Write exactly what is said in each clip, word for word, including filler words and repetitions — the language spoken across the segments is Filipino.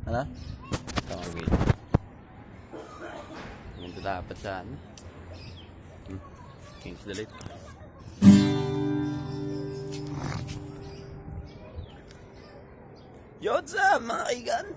Ano? Tawagin. Ganito dapat sa ano. Hmm. Change the light. Yodsa, mga kaigan!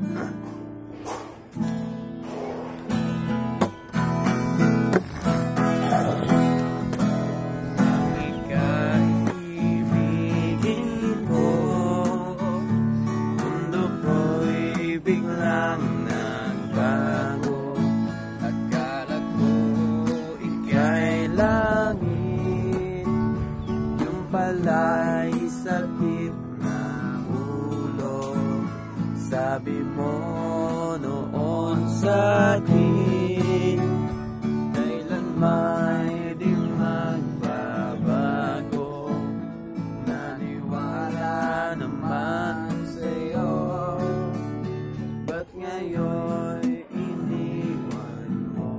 Pala'y sakit na ulo. Sabi mo noon sa akin, kailan may di magbabago. Naniwala naman sa'yo, ba't ngayon iniwan mo?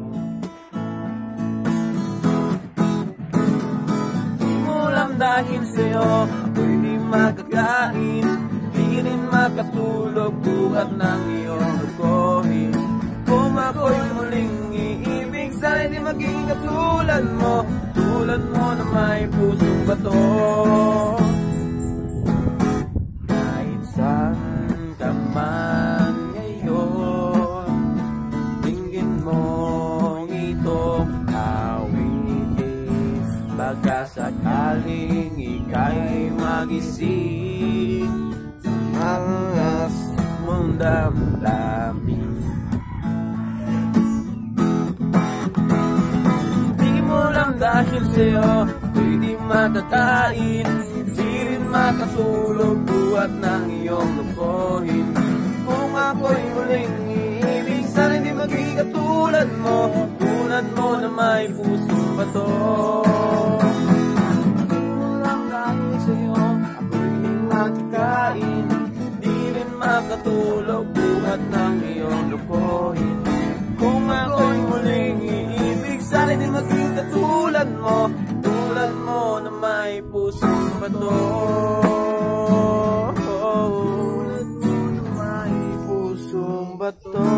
Di mo lang dahil sa'yo ako'y di makakain, di rin makatulog buhat ng iyong lukohin. Kung ako'y muling iibig, sana'y di maging katulad mo, tulad mo na may pusong bato. Kahit saan ka man ngayon, tingin mong itong awitin, baka sakaling ika'y magising sa angas mong damdamin. Di mo lang dahil sa'yo ako'y di matatain, di rin makatulog buhat ng iyong lukohin. Kung ako'y muling iibig, sana'y di maging katulad mo, tulad mo na may pusong bato. Di rin makatulog buhat ng iyong lukohin. Kung ako'y muling iibig, sana'y di maging katulad mo, tulad mo na may pusong bato. Tulad mo na may pusong bato.